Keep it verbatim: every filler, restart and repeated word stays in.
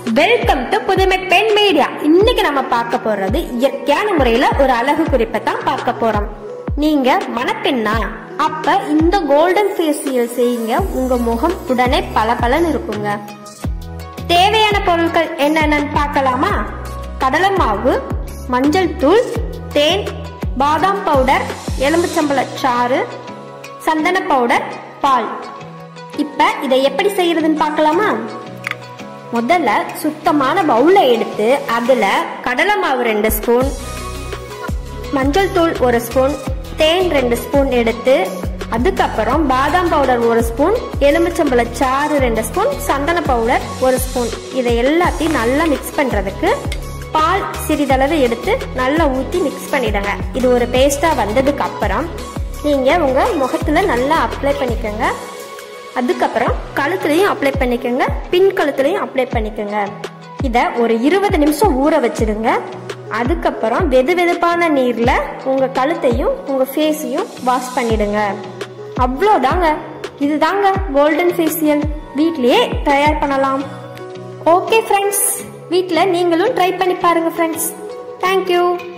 Welcome to புதுமை பெண் media. இன்னைக்கு நம்ம பார்க்க போறது இயற்கையான முறையில ஒரு அழகு குறிப்பை தான் பார்க்க போறோம். நீங்க மணப்பெண்ணா? அப்ப இந்த கோல்டன் ஃபேஷியல் செய்யுங்க. உங்க முகம் உடனே பளபளன்னு இருக்குங்க. தேவையான பொருட்கள் என்னென்னு பார்க்கலாமா? கடலை மாவு, மஞ்சள் தூள், தேன், பாதாம் பவுடர், எலும்புச்சம்பழ சாறு, சந்தன பவுடர், பால். இப்ப இதை எப்படி செய்யறதுன்னு பார்க்கலாமா? முதல்ல சுத்தமான பவுலை எடுத்து அதுல கடலை மாவு ரெண்டு ஸ்பூன், மஞ்சள் தூள் ஒரு ஸ்பூன், தேன் ரெண்டு ஸ்பூன் எடுத்து அதுக்கப்புறம் பாதாம் பவுடர் ஒரு ஸ்பூன், எலுமிச்சம்பழ சாறு ரெண்டு ஸ்பூன், சந்தன பவுடர் ஒரு ஸ்பூன், இதை எல்லாத்தையும் நல்லா மிக்ஸ் பண்றதுக்கு பால் சிறிதளவு எடுத்து நல்லா ஊற்றி மிக்ஸ் பண்ணிடுங்க. இது ஒரு பேஸ்டா வந்ததுக்கு அப்புறம் நீங்க உங்க முகத்துல நல்லா அப்ளை பண்ணிக்கோங்க. அதுக்கப்புறம் கழுத்துலையும் அப்ளை பண்ணிக்கோங்க, பின் கழுத்துலையும் அப்ளை பண்ணிக்கோங்க. இதை ஒரு இருபது நிமிஷம் ஊற வச்சிடுங்க. அதுக்கப்புறம் வெது வெதுப்பான நீர்ல உங்க கழுத்தையும் உங்க ஃபேஸையும் வாஷ் பண்ணிடுங்க. அவ்வளோதாங்க. இதுதாங்க கோல்டன் ஃபேஷியல். வீட்லயே தயார் பண்ணலாம். ஓகே ஃப்ரெண்ட்ஸ், வீட்டில் நீங்களும் ட்ரை பண்ணி பாருங்க ஃப்ரெண்ட்ஸ். தேங்க்யூ.